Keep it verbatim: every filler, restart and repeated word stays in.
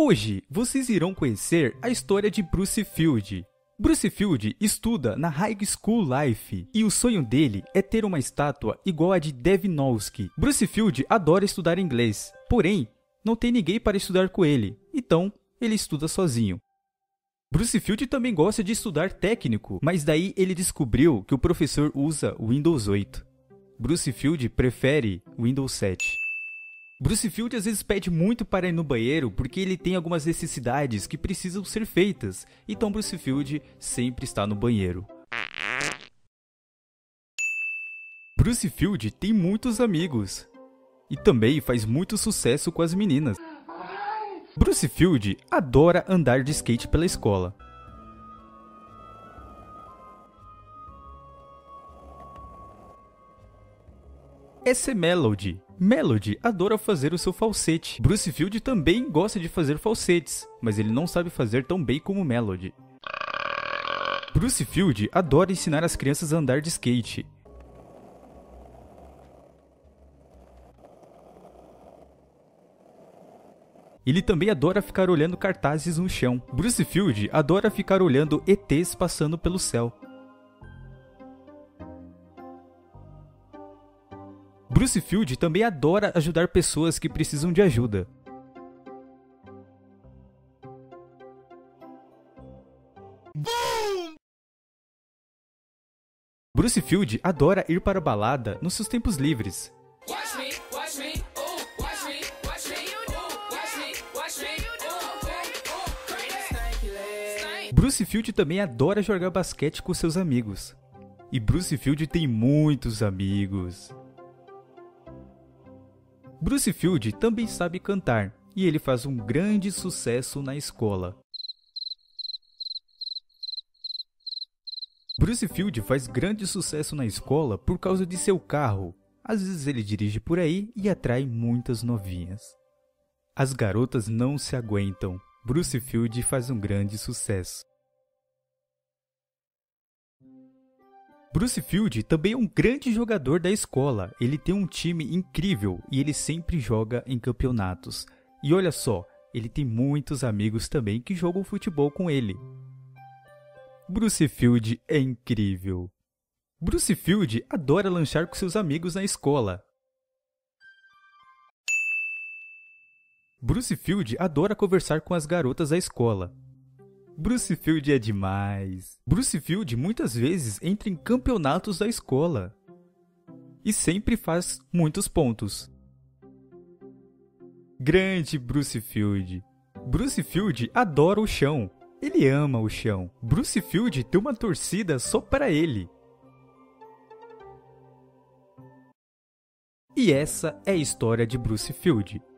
Hoje, vocês irão conhecer a história de Bruce Field. Bruce Field estuda na High School Life e o sonho dele é ter uma estátua igual a de Devinowski. Bruce Field adora estudar inglês, porém, não tem ninguém para estudar com ele, então ele estuda sozinho. Bruce Field também gosta de estudar técnico, mas daí ele descobriu que o professor usa o Windows oito. Bruce Field prefere o Windows sete. Bruce Field às vezes pede muito para ir no banheiro porque ele tem algumas necessidades que precisam ser feitas, então Bruce Field sempre está no banheiro. Bruce Field tem muitos amigos e também faz muito sucesso com as meninas. Bruce Field adora andar de skate pela escola. Essa é Melody. Melody adora fazer o seu falsete. Bruce Field também gosta de fazer falsetes, mas ele não sabe fazer tão bem como Melody. Bruce Field adora ensinar as crianças a andar de skate. Ele também adora ficar olhando cartazes no chão. Bruce Field adora ficar olhando E Tês passando pelo céu. Bruce Field também adora ajudar pessoas que precisam de ajuda. Boom! Bruce Field adora ir para a balada nos seus tempos livres. Watch me, watch me, ooh, watch me, watch me, ooh, watch me, watch me, ooh, ooh, Bruce Field também adora jogar basquete com seus amigos. E Bruce Field tem muitos amigos. Bruce Field também sabe cantar, e ele faz um grande sucesso na escola. Bruce Field faz grande sucesso na escola por causa de seu carro. Às vezes ele dirige por aí e atrai muitas novinhas. As garotas não se aguentam. Bruce Field faz um grande sucesso. Bruce Field também é um grande jogador da escola. Ele tem um time incrível e ele sempre joga em campeonatos. E olha só, ele tem muitos amigos também que jogam futebol com ele. Bruce Field é incrível. Bruce Field adora lanchar com seus amigos na escola. Bruce Field adora conversar com as garotas da escola. Bruce Field é demais. Bruce Field muitas vezes entra em campeonatos da escola. E sempre faz muitos pontos. Grande Bruce Field. Bruce Field adora o chão. Ele ama o chão. Bruce Field tem uma torcida só para ele. E essa é a história de Bruce Field.